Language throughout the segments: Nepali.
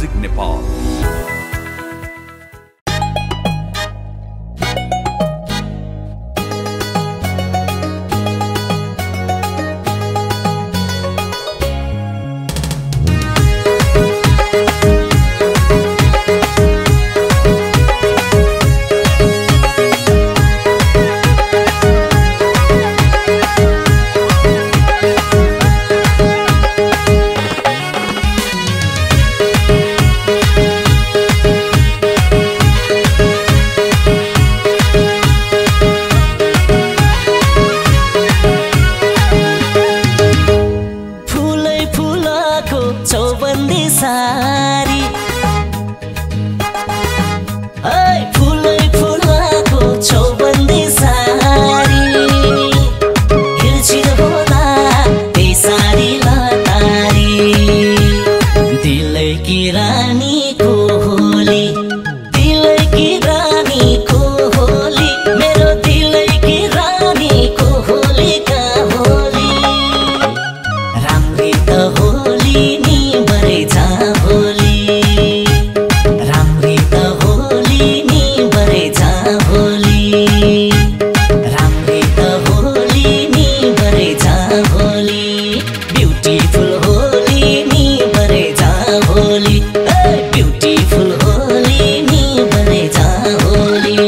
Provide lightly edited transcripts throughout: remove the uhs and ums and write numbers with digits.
म्युजिक नेपाल। चौबन्दी सारी फुलै फुलाको चौबन्दी सारी हिलछिल होला त्यही सारी लतारी दिलैकी रानीको होली दिलैकी रानीको होली मेरो दिलैकी रानीको होलीका होली राम्री त होली नि बरै जा होली राम्री त होली नि बरै जा होली राम्री त होली नि बरै जा होली ब्युटीफुल होली नि बरै जा होली ब्युटीफुल होली नि बरै जा होली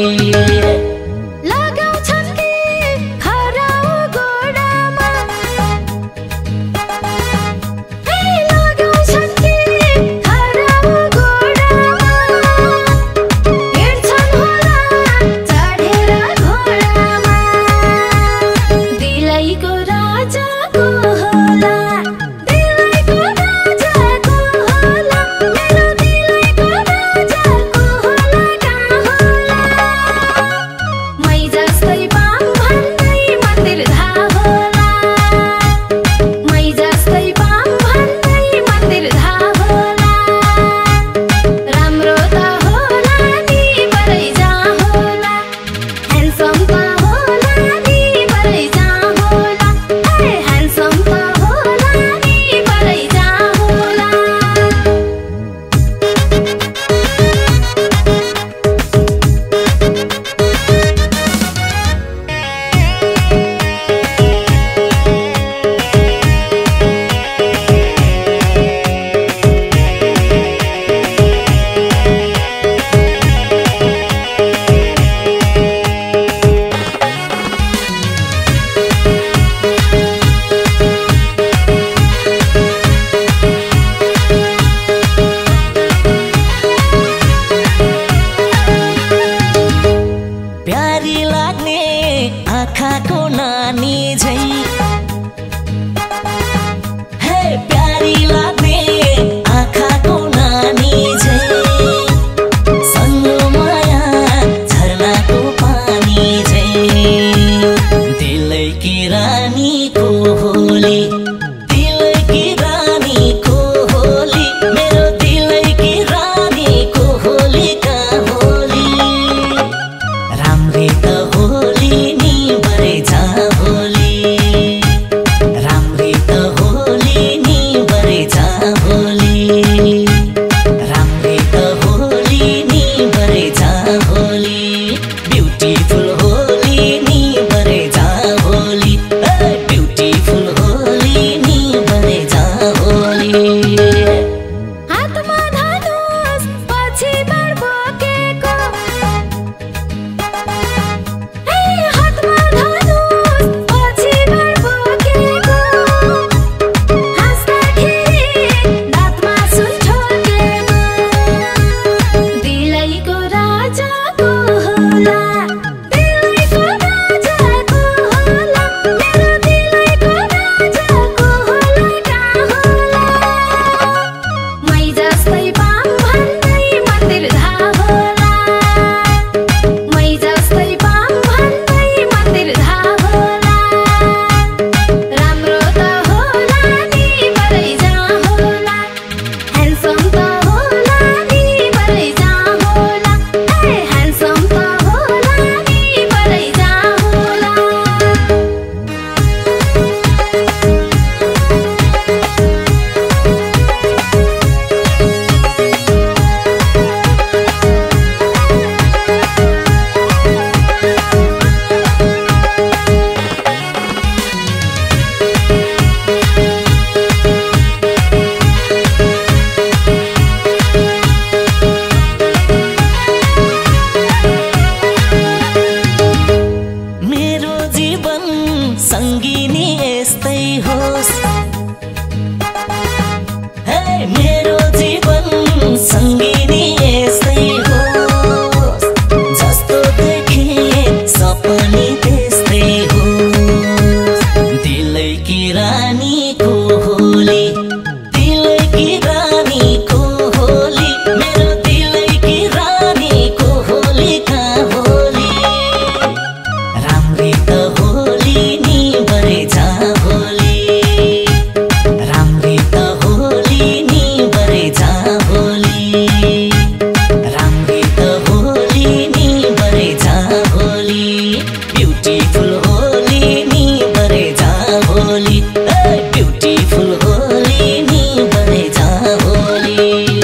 आँखाको नानी झै हे प्यारी लाग्ने आँखाको नानी झै सन्नो माया झरनाको पानी झै दिलैकी रानीको होली दिलैकी रानीको होली मेरो दिलैकी रानीको होलीका होली राम्री त होली नि बरै जा होली ब्युटीफुल होली नि बरेजा होली ब्युटीफुल होली नि बरेजा होली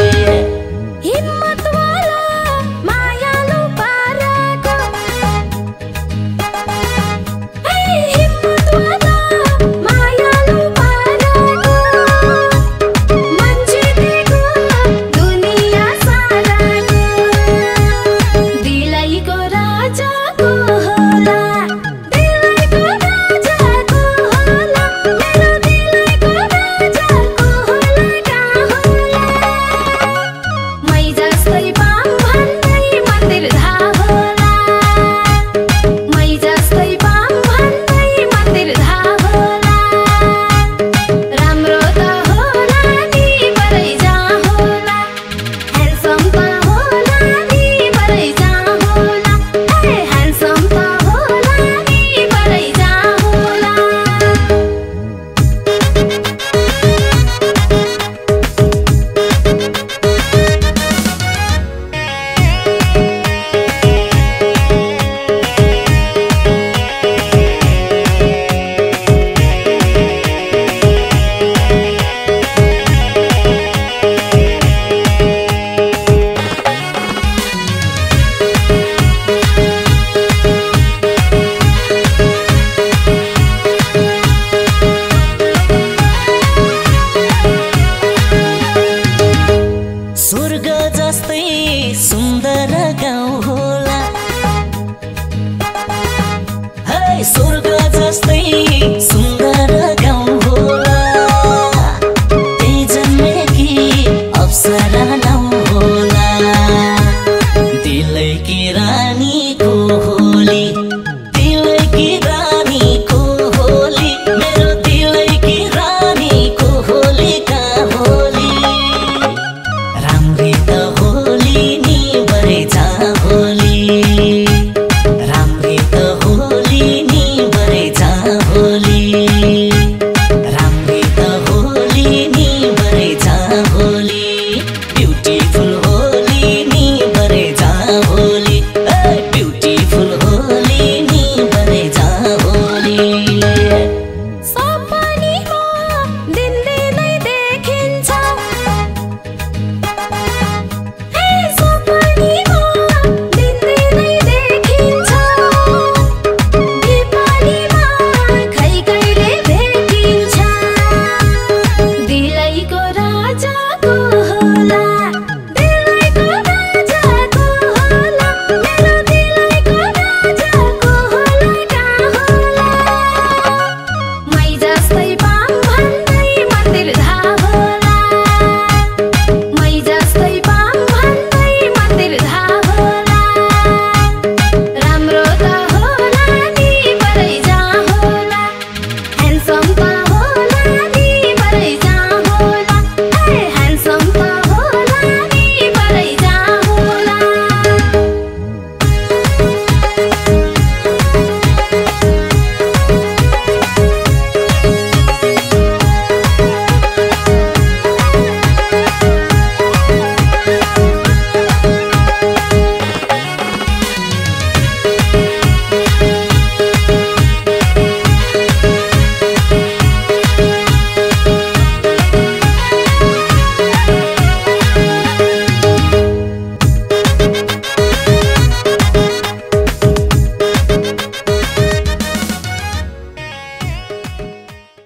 स्वर्ग जस्तै सुन्दर गाउँ होला है स्वर्ग